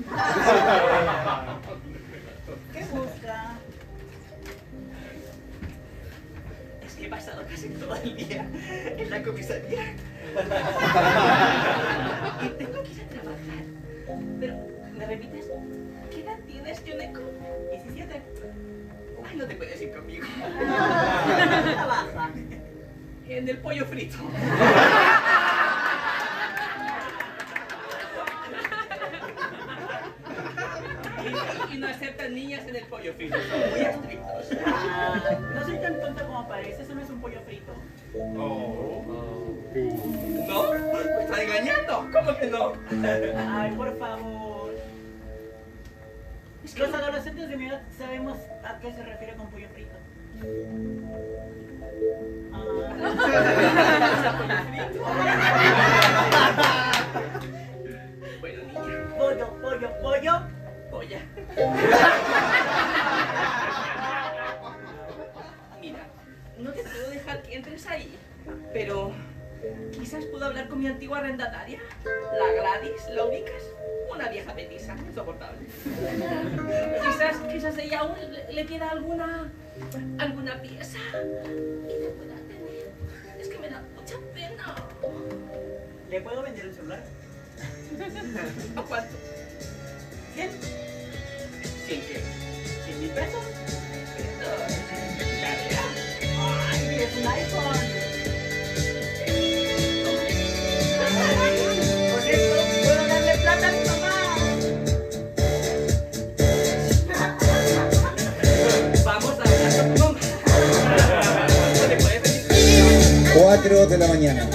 ¿Qué busca? Es que he pasado casi todo el día en la comisaría. Y tengo que ir a trabajar. Pero, ¿me repites? ¿Qué edad tienes, Yuneko? 17. Ay, no te puedes ir conmigo. ¿Dónde trabaja? En el pollo frito. Y no aceptan niñas en el pollo frito. Son muy estrictos. No soy tan tonta como parece. Eso no es un pollo frito. Oh. ¿No? ¿Me está engañando? ¿Cómo que no? Ay, por favor. Los adolescentes de mi edad sabemos a qué se refiere con pollo frito. Bueno, niña. Pollo. Polla. Mira, no te puedo dejar que entres ahí, pero quizás puedo hablar con mi antigua arrendataria, la Gladys. ¿La ubicas? Una vieja petiza, insoportable. Quizás ella aún le queda alguna pieza y te pueda tener. Es que me da mucha pena. ¿Le puedo vender el celular? ¿A cuánto? ¿100? ¿100 qué? ¿100.000 pesos? ¡Ay, es un iPhone! Con esto puedo darle plata a mi mamá. Vamos a hablar con tu mamá. 4 de la mañana.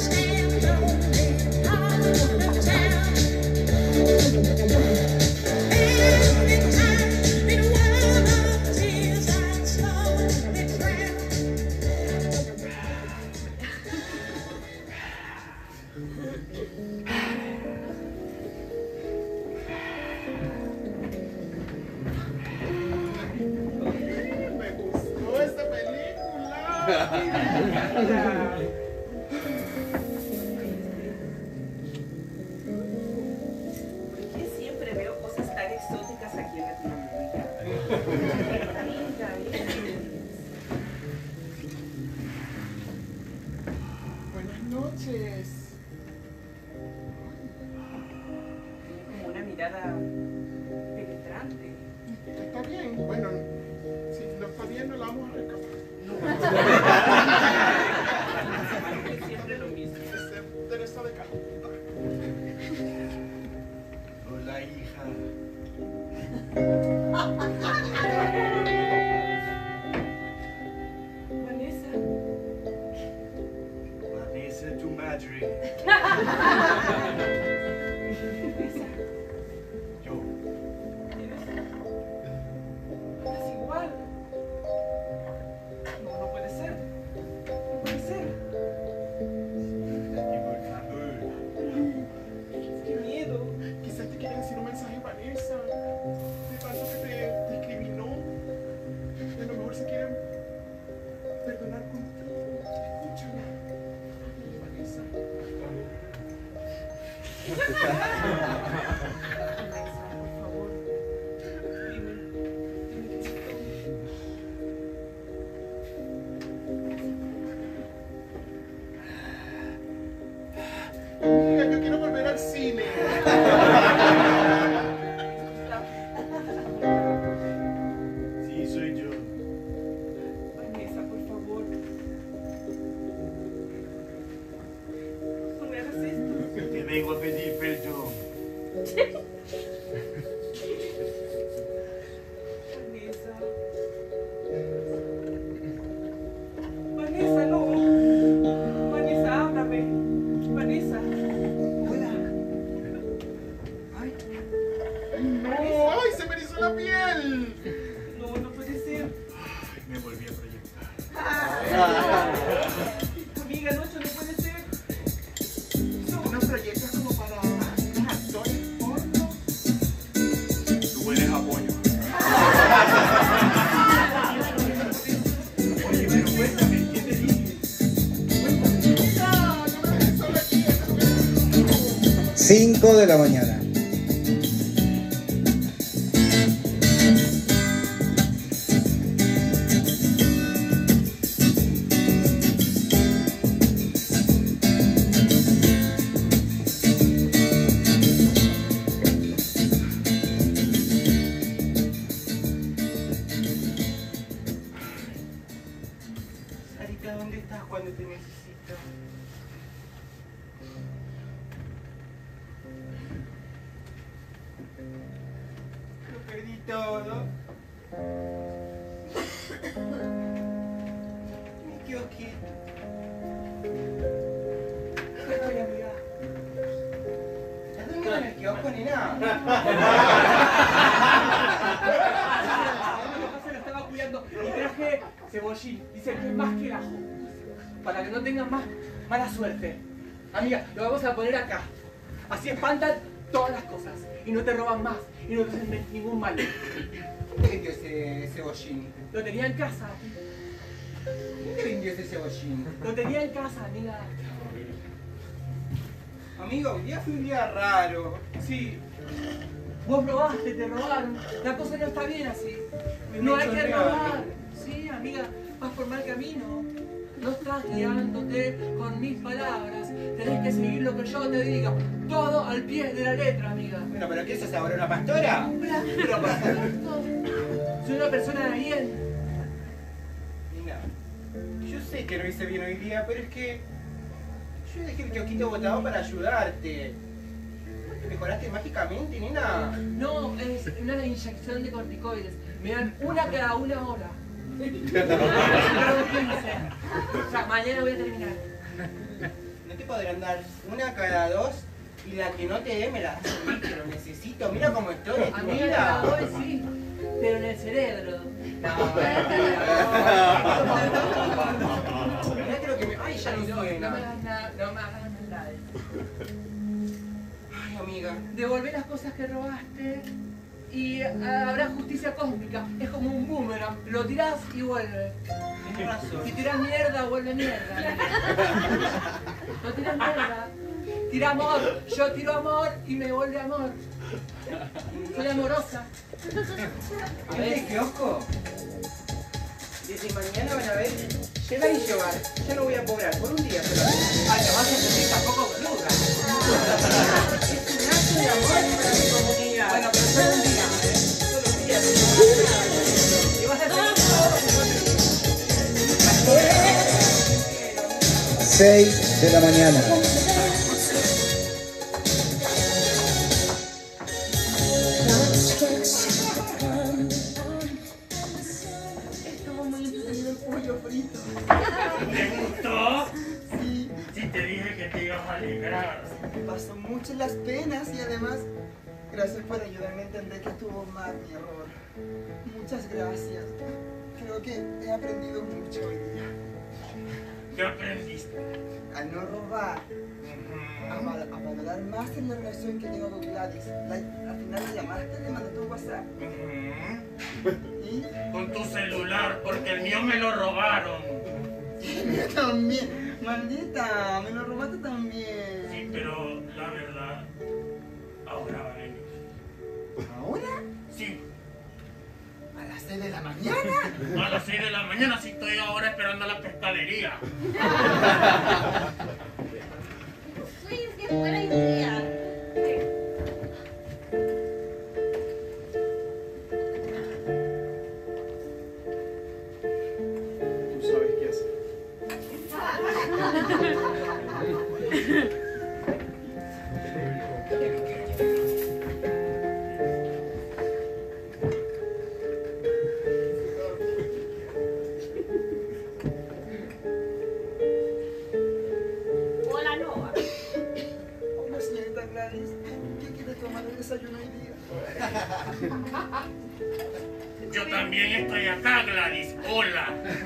Me gustó esta película. ¿Por qué siempre veo cosas tan exóticas aquí en Latinoamérica? Mira, mirada penetrante. Está bien, bueno, si no está bien, no la vamos a recapar. Siempre lo mismo. Teresa de Calcuta. Hola, hija. Vanessa. Vanessa, tu madre. Yo. Es igual. No, no puede ser. No puede ser. Y por favor. Qué miedo. Quizás te quiere decir un mensaje, Vanessa. De tanto que te discriminó. Y a lo mejor se quieren perdonar contigo. Escúchame. Vanessa. Vanessa, por favor. Dime. Dime que sí. Mira, yo quiero volver al cine. Sí, soy yo. Vanessa, por favor. No me hagas esto. Te vengo a pedir perdón. Vanessa. Vanessa, no. Vanessa, háblame. Vanessa. Hola. Ay, No, ¡ay, se me erizó la piel! No, no puede ser. Ay, me volví a proyectar. Amiga, no, eso no puede ser. ¿No proyectas como para actores porno? Tú hueles a pollo. Oye, pero cuéntame, ¿qué te dije? No, no me dejes sola aquí, eso es lo que 5 de la mañana. Sarita, ¿dónde estás cuando te necesito? Lo perdí todo. Mi kiosquito. Estoy, amiga. ¿Estás durmiendo en el kiosco, nena? Se lo estaba cuidando y traje cebollín. Dice que es más que el ajo. Para que no tengan más mala suerte. Amiga, lo vamos a poner acá. Así espantan todas las cosas. Y no te roban más. Y no te hacen ningún mal. ¿Dónde vendió ese cebollín? Lo tenía en casa. ¿Dónde vendió ese cebollín? Lo tenía en casa, amiga. Amigo, hoy día fue un día raro. Sí. Vos robaste, te robaron. La cosa no está bien así. Me No hay hizo que real. robar. Sí, amiga, vas por mal camino. No estás guiándote con mis palabras. Tenés que seguir lo que yo te diga. Todo al pie de la letra, amiga. Bueno, ¿pero qué sos ahora, una pastora? Pero por supuesto, soy una persona de bien. Mira, yo sé que no hice bien hoy día, pero es que yo dejé el kiosquito botado para ayudarte. ¿No te mejoraste mágicamente, nena? No, es una inyección de corticoides. Me dan una cada una hora. Ya, mañana voy a terminar. ¿No te podrán dar una cada dos? Y la que no te dé me la das a mí, que lo necesito. Mira cómo estoy, Amiga, te la doy, sí, pero en el cerebro. Mirá que lo que me... Ay, ya no No me suena. hagas nada, no me hagas nada. Ay, amiga. Devolvé las cosas que robaste y habrá justicia cósmica. Es como un boomerang. Lo tirás y vuelve. Tienes razón. Si tirás mierda, vuelve mierda. No tirás mierda. Tira amor. Yo tiro amor y me vuelve amor. Soy amorosa. ¿Ves el kiosco? Desde mañana van a ver llevar y llevar. Ya no voy a cobrar por un día solamente. Ay, te vas a sentir tampoco boluda. Es un acto de amor para mi comunidad. 6 de la mañana. Estuvo muy entretenido el pollo frito. ¿Te gustó? Sí. Si te dije que te ibas a alegrar. Pasó mucho las penas y además, gracias por ayudarme a entender que estuvo mal mi error. Muchas gracias. Creo que he aprendido mucho hoy día. ¿Qué aprendiste? A no robar, a valorar más en la relación que tengo con Gladys. Al final le llamaste, le mandaste un WhatsApp. ¿Y? Con tu celular, porque el mío me lo robaron. El mío también. Maldita, me lo robaste también. Sí, pero la verdad, ahora va a venir. ¿Ahora? Sí. ¿A las 6 de la mañana? A las 6 de la mañana, sí estoy ahora esperando a la pescadería. Sí, sí, es buena idea. Tú sabes qué hacer. Hola, Noah. Hola, señorita Gladys. ¿Qué quiere tomar el desayuno hoy día? Yo también estoy acá, Gladys. Hola.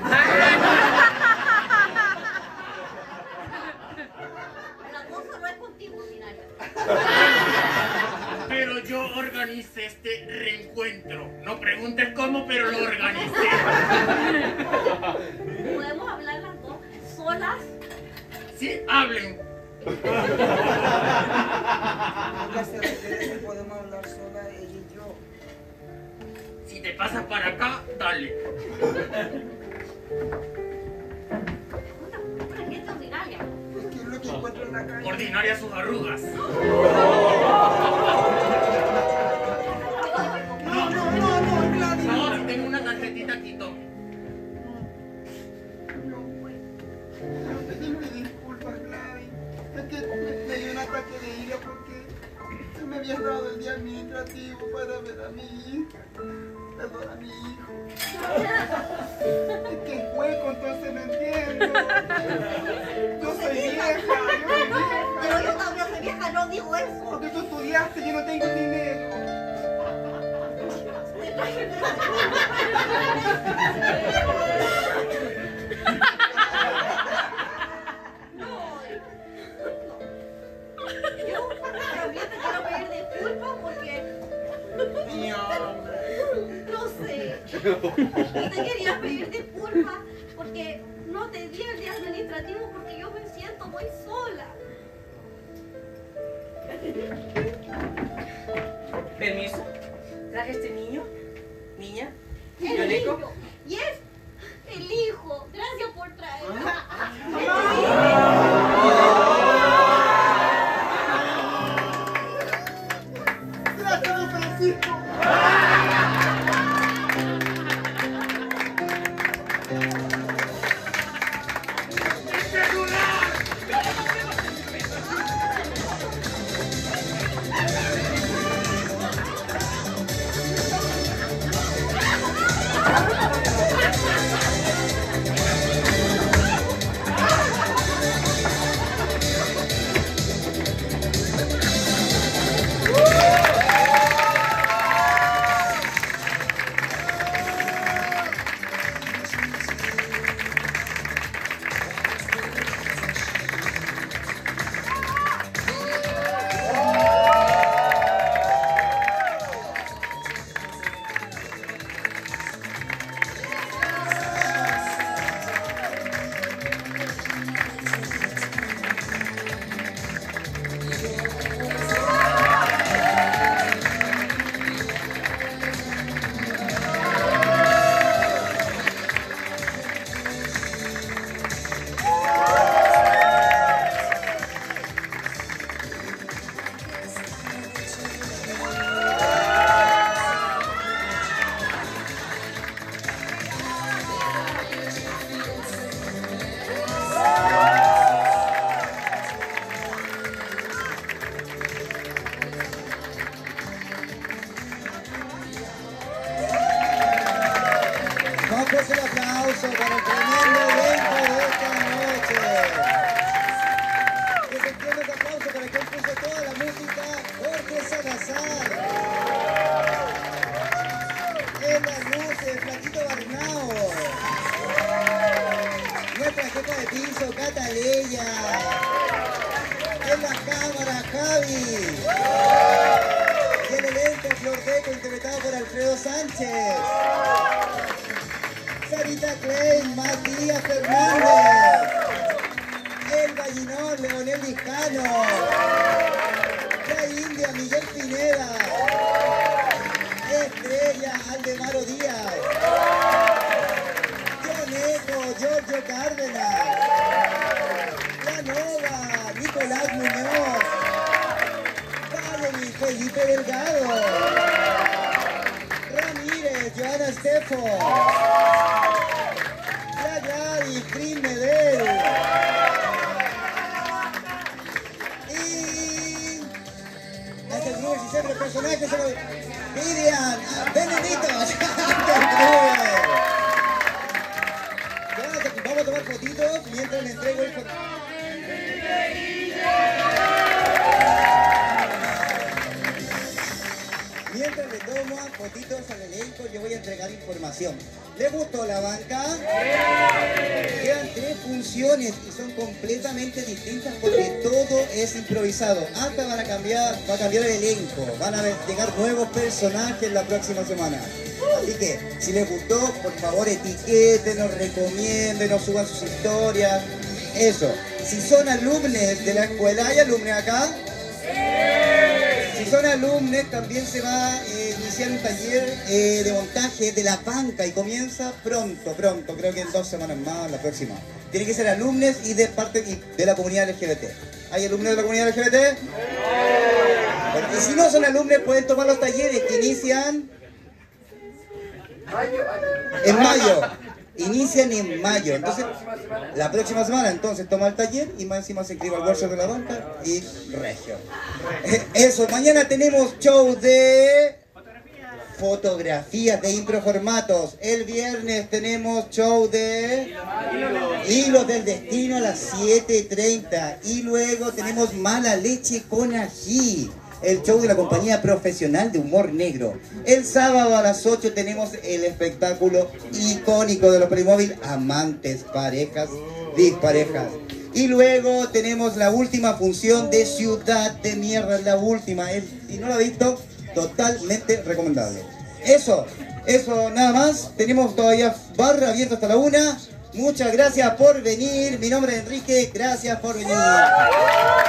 La cosa no es contigo, Dinaria. Pero yo organicé este reencuentro. No preguntes cómo, pero lo organicé. ¿Podemos hablar las dos solas? Sí, hablen. Nunca se refiere que podemos hablar sola ella y yo. Si te pasas para acá, dale. Una gente ordinaria. ¿Qué es lo que encuentro en la calle? Ordinaria sus arrugas. No, Gladys. No, si tengo una tarjetita aquí, tome. Pedime disculpas, Gladys. Es que me dio un ataque de ira porque tú me habías dado el día administrativo para ver a mi hija. Perdón, a mi hijo. Es que es hueco, entonces no entiendo. Yo soy vieja, Pero yo también soy vieja, no digo eso. Porque tú estudiaste, yo no tengo dinero. Yo también te quiero pedir disculpas porque... No sé. Y te quería pedir disculpas porque no te di el día administrativo porque yo me siento muy sola. Permiso. ¿Traje este niño? ¿Niña? El ¿Niño? niño. Y es el hijo. Gracias por traerlo. Gracias, don Francisco. aplauso para el tremendo evento de esta noche. Que se entienda ese aplauso para el que puso toda la música, Jorge Salazar. En las luces, Flaquito Barnao. Nuestra jefa de piso, Cataleya. En la cámara, Javi. Y el elenco, Flor Deco, interpretado por Alfredo Sánchez. Sarita Klein, Matías Fernández. El Gallinón, Leonel Vizcano. La India, Miguel Pineda. Estrella, Aldemaro Díaz. Joneco, Giorgio Cárdenas. La Nova, Nicolás Muñoz. Valery, Felipe Delgado. Ramírez, Joana Estefo. La Gladys, Cris Medel. Y... hasta el Gruber, si siempre los personajes son... Vivian, Benedito. Vamos a tomar fotitos mientras le entrego el foto. Mientras le tomo fotitos al elenco, yo voy a entregar información. ¿Les gustó la banca? Quedan 3 funciones y son completamente distintas porque todo es improvisado. Hasta va a cambiar el elenco. Van a llegar nuevos personajes la próxima semana. Así que, si les gustó, por favor etiquétenos, recomiéndenos, suban sus historias. Eso. Si son alumnos de la escuela, ¿hay alumnos acá? Si son alumnos, también se va a iniciar un taller de montaje de la banca y comienza pronto, creo que en 2 semanas más, la próxima. Tienen que ser alumnos y de parte de la comunidad LGBT. ¿Hay alumnos de la comunidad LGBT? Bueno, y si no son alumnos, pueden tomar los talleres que inician en mayo. Inician en mayo, entonces la próxima semana entonces toma el taller y más encima se inscribe al workshop de la banca y regio. Eso, mañana tenemos show de fotografías de improformatos. El viernes tenemos show de Hilos del Destino a las 7:30 y luego tenemos Mala Leche con Ají, el show de la compañía profesional de humor negro. El sábado a las 8 tenemos el espectáculo icónico de los Playmobil, Amantes, Parejas, Disparejas. Y luego tenemos la última función de Ciudad de Mierda, la última. Si no lo ha visto, totalmente recomendable. Eso nada más. Tenemos todavía barra abierta hasta la 1. Muchas gracias por venir. Mi nombre es Enrique, gracias por venir.